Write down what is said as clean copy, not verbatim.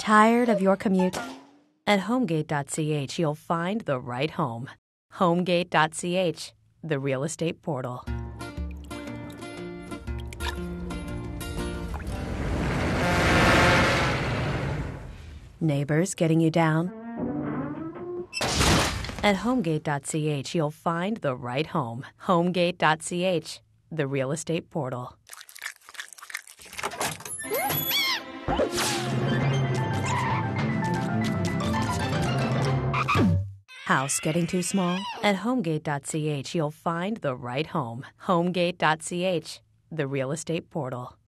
Tired of your commute? At Homegate.ch, you'll find the right home. Homegate.ch, the real estate portal. Neighbors getting you down? At Homegate.ch, you'll find the right home. Homegate.ch, the real estate portal. House getting too small? At Homegate.ch, you'll find the right home. Homegate.ch, the real estate portal.